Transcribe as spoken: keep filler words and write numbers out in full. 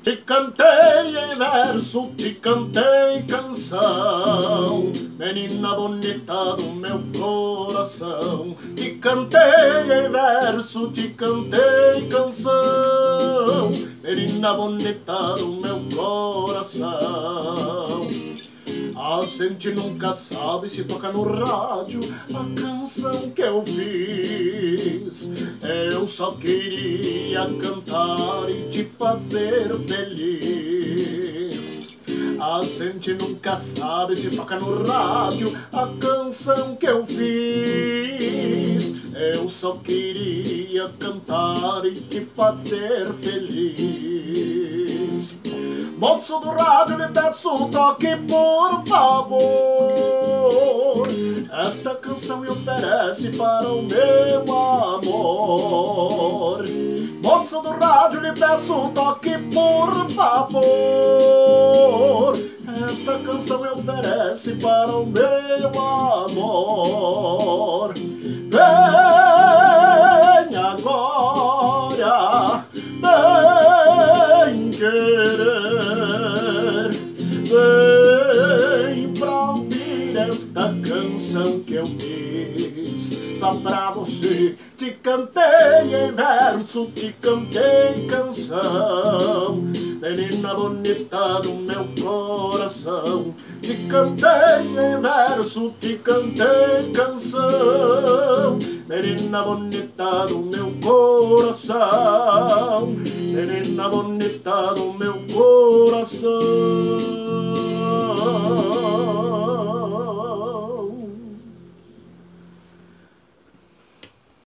Te cantei em verso, te cantei canção, menina bonita do meu coração. Te cantei em verso, te cantei canção, menina bonita do meu coração. A gente nunca sabe se toca no rádio a canção que eu fiz. Eu só queria cantar e te fazer feliz. A gente nunca sabe se toca no rádio a canção que eu fiz. Eu só queria cantar e te fazer feliz. Moço do rádio, lhe peço toque, por favor. Esta canção me oferece para o meu amor. Moço do rádio, lhe peço toque, por favor. Esta canção me oferece para o meu amor. Vem agora, vem querer. Vem pra ouvir esta canção que eu fiz só pra você. Te cantei em verso, te cantei canção, menina bonita do meu coração. Te cantei em verso, te cantei canção, menina bonita do meu coração, menina bonita do meu coração.